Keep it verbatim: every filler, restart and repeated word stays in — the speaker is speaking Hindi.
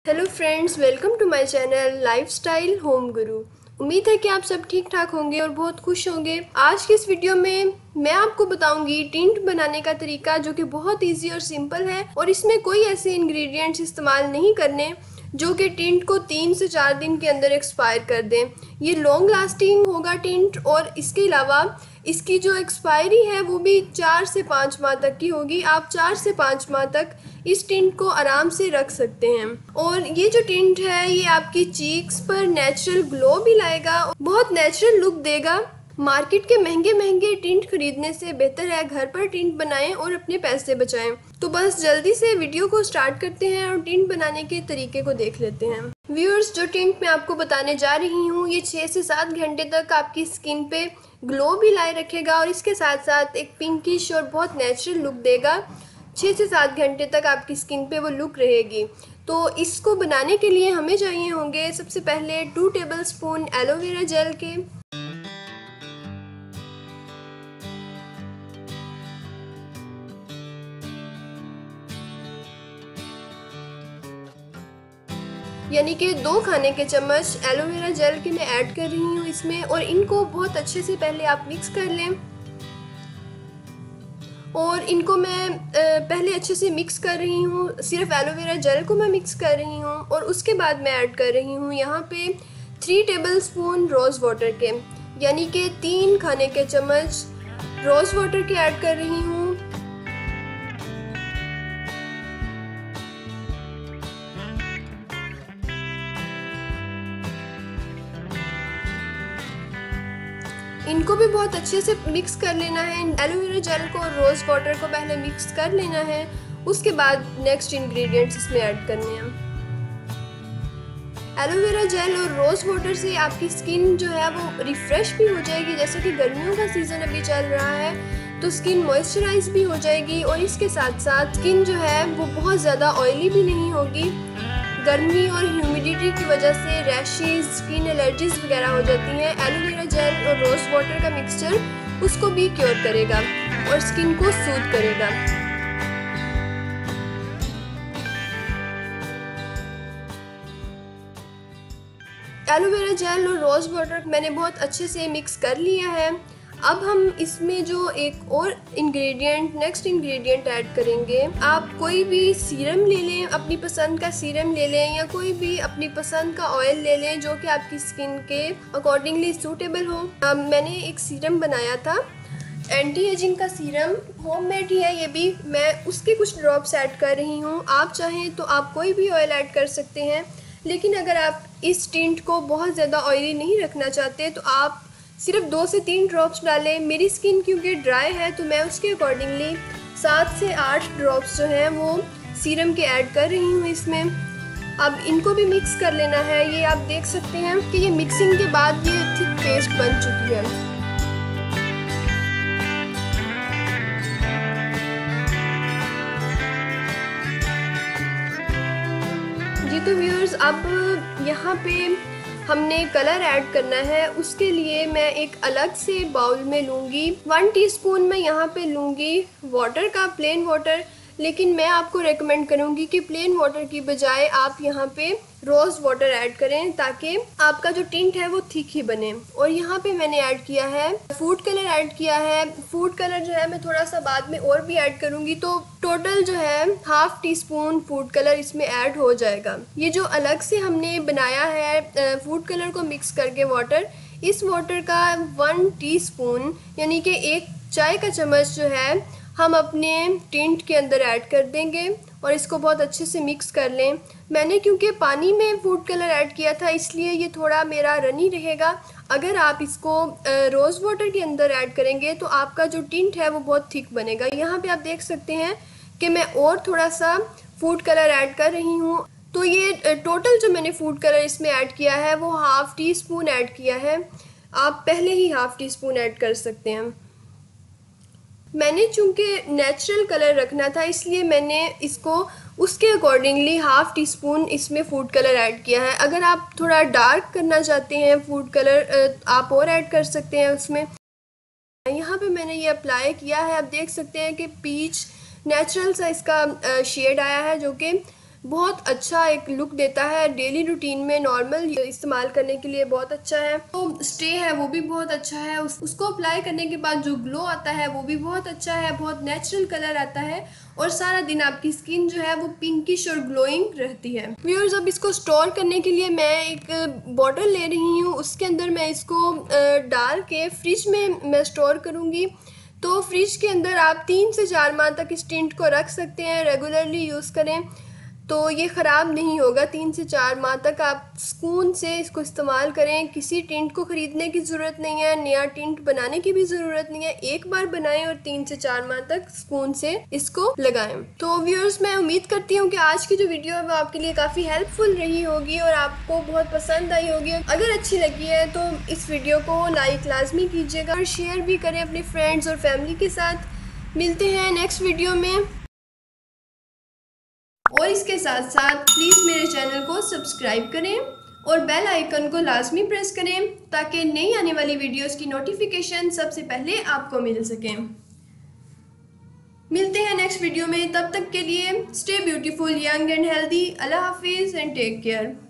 Hello friends, welcome to my channel lifestyle home Guru. उम्मीद है कि आप सब ठीक ठाक होंगे और बहुत खुश होंगे। आज की इस वीडियो में मैं आपको बताऊंगी टिंट बनाने का तरीका, जो कि बहुत इजी और सिंपल है और इसमें कोई ऐसे इंग्रेडिएंट्स इस्तेमाल नहीं करने जो कि टिंट को तीन से चार दिन के अंदर एक्सपायर कर दें। ये लॉन्ग लास्टिंग होगा टिंट, और इसके अलावा इसकी जो एक्सपायरी है वो भी चार से पाँच माह तक की होगी। आप चार से पाँच माह तक इस टिंट को आराम से रख सकते हैं। और ये जो टिंट है ये आपकी चीक्स पर नेचुरल ग्लो भी लाएगा, बहुत नेचुरल लुक देगा। मार्केट के महंगे महंगे टिंट खरीदने से बेहतर है घर पर टिंट बनाएं और अपने पैसे बचाएं। तो बस जल्दी से वीडियो को स्टार्ट करते हैं और टिंट बनाने के तरीके को देख लेते हैं। व्यूअर्स, जो टिंट मैं आपको बताने जा रही हूँ ये छः से सात घंटे तक आपकी स्किन पे ग्लो भी लाए रखेगा और इसके साथ साथ एक पिंकिश और बहुत नेचुरल लुक देगा। छः से सात घंटे तक आपकी स्किन पे वो लुक रहेगी। तो इसको बनाने के लिए हमें चाहिए होंगे सबसे पहले two tablespoon aloe vera gel के, यानी कि दो खाने के चम्मच एलोवेरा जेल के मैं ऐड कर रही हूँ इसमें। और इनको बहुत अच्छे से पहले आप मिक्स कर लें। और इनको मैं पहले अच्छे से मिक्स कर रही हूँ, सिर्फ एलोवेरा जेल को मैं मिक्स कर रही हूँ। और उसके बाद मैं ऐड कर रही हूँ यहाँ पे three tablespoon rose water के, यानी कि तीन खाने के चम्मच रोज़ वाटर के ऐड कर रही हूँ। इनको भी बहुत अच्छे से मिक्स कर लेना है। एलोवेरा जेल को और रोज़ वाटर को पहले मिक्स कर लेना है, उसके बाद नेक्स्ट इंग्रेडिएंट्स इसमें ऐड करने हैं। एलोवेरा जेल और रोज़ वाटर से आपकी स्किन जो है वो रिफ़्रेश भी हो जाएगी, जैसे कि गर्मियों का सीज़न अभी चल रहा है तो स्किन मॉइस्चराइज भी हो जाएगी। और इसके साथ साथ स्किन जो है वो बहुत ज़्यादा ऑयली भी नहीं होगी। गर्मी और ह्यूमिडिटी की वजह से रैशेज, स्किन एलर्जीज वगैरह हो जाती हैं। एलोवेरा जेल और रोज़ वाटर का मिक्सचर उसको भी क्योर करेगा और स्किन को सूद करेगा। एलोवेरा जेल और रोज़ वाटर मैंने बहुत अच्छे से मिक्स कर लिया है। अब हम इसमें जो एक और इंग्रेडिएंट नेक्स्ट इंग्रेडिएंट ऐड करेंगे। आप कोई भी सीरम ले लें, अपनी पसंद का सीरम ले लें या कोई भी अपनी पसंद का ऑयल ले लें जो कि आपकी स्किन के अकॉर्डिंगली सूटेबल हो। अब मैंने एक सीरम बनाया था, एंटी एजिंग का सीरम, होममेड ही है ये भी। मैं उसके कुछ ड्रॉप्स ऐड कर रही हूँ। आप चाहें तो आप कोई भी ऑयल ऐड कर सकते हैं, लेकिन अगर आप इस टिंट को बहुत ज़्यादा ऑयली नहीं रखना चाहते तो आप सिर्फ दो से तीन ड्रॉप्स डालें। मेरी स्किन क्योंकि ड्राई है तो मैं उसके अकॉर्डिंगली सात से आठ ड्रॉप्स जो हैं वो सीरम के ऐड कर रही हूँ इसमें। अब इनको भी मिक्स कर लेना है। ये आप देख सकते हैं कि ये मिक्सिंग के बाद ये थिक पेस्ट बन चुकी है। जी तो व्यूअर्स, अब यहाँ पे हमने कलर ऐड करना है। उसके लिए मैं एक अलग से बाउल में लूँगी, वन टीस्पून मैं यहाँ पे लूँगी वाटर का, प्लेन वाटर। लेकिन मैं आपको रेकमेंड करूँगी कि प्लेन वाटर की बजाय आप यहाँ पे रोज़ वाटर ऐड करें, ताकि आपका जो टिंट है वो थिक ही बने। और यहाँ पे मैंने ऐड किया है फूड कलर ऐड किया है। फूड कलर जो है मैं थोड़ा सा बाद में और भी ऐड करूँगी, तो टोटल जो है half teaspoon food colour इसमें ऐड हो जाएगा। ये जो अलग से हमने बनाया है फूड कलर को मिक्स करके वाटर, इस वाटर का वन टी स्पून यानी कि एक चाय का चम्मच जो है हम अपने टिंट के अंदर ऐड कर देंगे और इसको बहुत अच्छे से मिक्स कर लें। मैंने क्योंकि पानी में फूड कलर ऐड किया था इसलिए ये थोड़ा मेरा रनी रहेगा। अगर आप इसको रोज़ वाटर के अंदर ऐड करेंगे तो आपका जो टिंट है वो बहुत थिक बनेगा। यहाँ पे आप देख सकते हैं कि मैं और थोड़ा सा फूड कलर ऐड कर रही हूँ। तो ये टोटल जो मैंने फूड कलर इसमें ऐड किया है वो हाफ़ टी स्पून ऐड किया है। आप पहले ही हाफ़ टी स्पून ऐड कर सकते हैं। मैंने चूँकि नेचुरल कलर रखना था इसलिए मैंने इसको उसके अकॉर्डिंगली हाफ़ टी स्पून इसमें फूड कलर ऐड किया है। अगर आप थोड़ा डार्क करना चाहते हैं फूड कलर आप और ऐड कर सकते हैं उसमें। यहाँ पे मैंने ये अप्लाई किया है। आप देख सकते हैं कि पीच नेचुरल सा इसका शेड आया है, जो कि बहुत अच्छा एक लुक देता है, डेली रूटीन में नॉर्मल इस्तेमाल करने के लिए बहुत अच्छा है। तो स्टे है वो भी बहुत अच्छा है, उस, उसको अप्लाई करने के बाद जो ग्लो आता है वो भी बहुत अच्छा है, बहुत नेचुरल कलर आता है और सारा दिन आपकी स्किन जो है वो पिंकिश और ग्लोइंग रहती है। व्यूअर्स, अब इसको स्टोर करने के लिए मैं एक बॉटल ले रही हूँ, उसके अंदर मैं इसको डाल के फ्रिज में मैं स्टोर करूँगी। तो फ्रिज के अंदर आप तीन से चार माह तक इस टिंट को रख सकते हैं, रेगुलरली यूज़ करें तो ये ख़राब नहीं होगा। तीन से चार माह तक आप सुकून से इसको इस्तेमाल करें, किसी टिंट को ख़रीदने की ज़रूरत नहीं है, नया टिंट बनाने की भी ज़रूरत नहीं है, एक बार बनाएं और तीन से चार माह तक सुकून से इसको लगाएं। तो व्यूअर्स, मैं उम्मीद करती हूँ कि आज की जो वीडियो है वो आपके लिए काफ़ी हेल्पफुल रही होगी और आपको बहुत पसंद आई होगी। अगर अच्छी लगी है तो इस वीडियो को लाइक लाजमी कीजिएगा और शेयर भी करें अपने फ्रेंड्स और फैमिली के साथ। मिलते हैं नेक्स्ट वीडियो में, और इसके साथ साथ प्लीज़ मेरे चैनल को सब्सक्राइब करें और बेल आइकन को लाजमी प्रेस करें ताकि नई आने वाली वीडियोस की नोटिफिकेशन सबसे पहले आपको मिल सकें। मिलते हैं नेक्स्ट वीडियो में, तब तक के लिए stay beautiful, young and healthy. अल्लाह हाफिज़ एंड टेक केयर।